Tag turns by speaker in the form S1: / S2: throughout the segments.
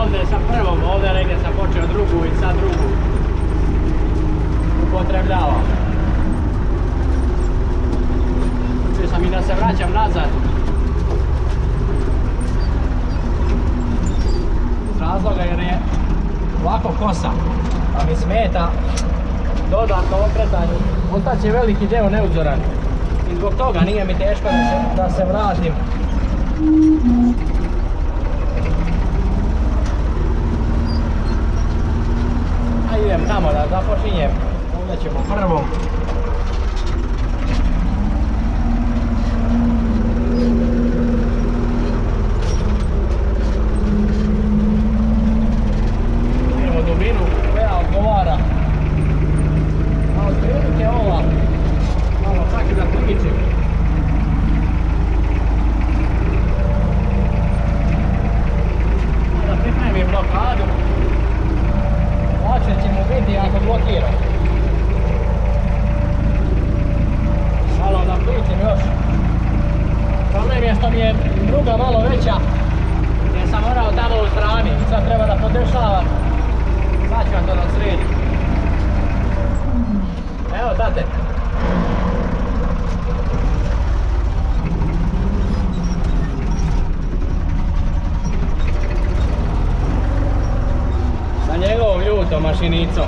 S1: ovdje sa prvom, ovdje negdje sam počeo drugu i sad drugu upotrebljavam. Htio sam i da se vraćam nazad. Iz razloga jer je ovako kosa, pa mi smeta dodatno okretanju. Ostaće veliki deo neuzoran i zbog toga nije mi teško da se vratim. A idem tamo da započinjem. Ovdje ćemo prvom. Idemo dubinu koja odgovara. A otprilike ova. Malo čak i da kličim. Da pripremim blokadu. Lakše će mu biti ako blokiram. Malo da pričim još. Problem je što mi je druga malo veća. Jer sam morao tamo u strani. Sad treba da podešavam. Sad ću vam to da sredim. Evo tate. Sa njegovom ljutom mašinicom.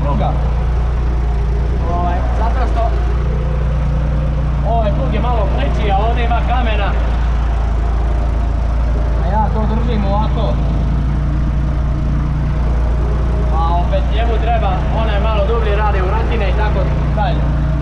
S1: pruga. Zato što ovaj plug je malo pleći, a ovdje ima kamena. A ja to držim ovako. A opet njemu treba, onaj malo dublje radi vratine i tako dalje.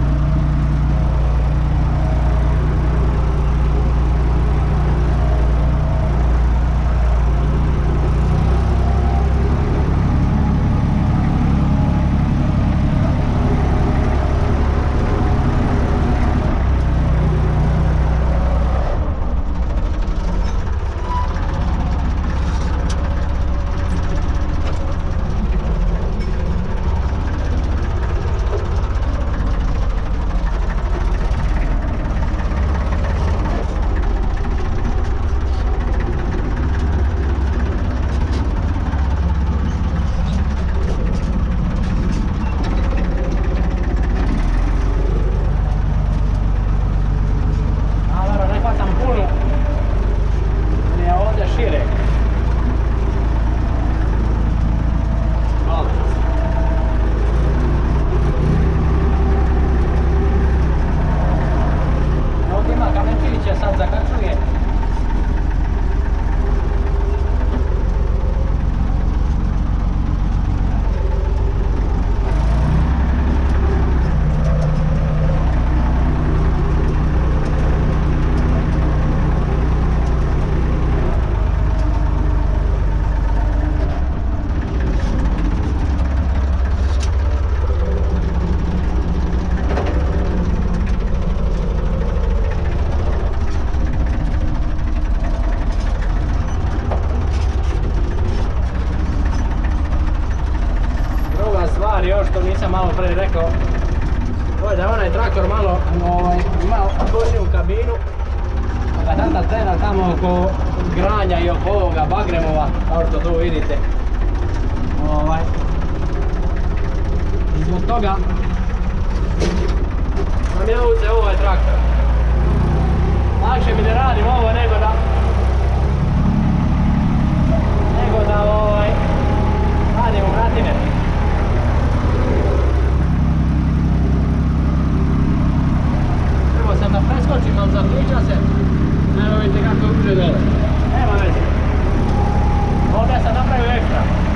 S1: Još što nisam malo prije rekao, da je onaj traktor malo ima gornju kabinu, pa ga tata tera tamo oko granja i oko ovoga bagremova, kao što tu vidite. I zbog toga sam ja uzeo ovaj traktor. Lakše mi ne radim ovo nego da radim u vratine. Sam da preskočim, ali zapriča se. Evo vidite kako uđe dole. Nema veze. Ovdje sam napravio ekstra.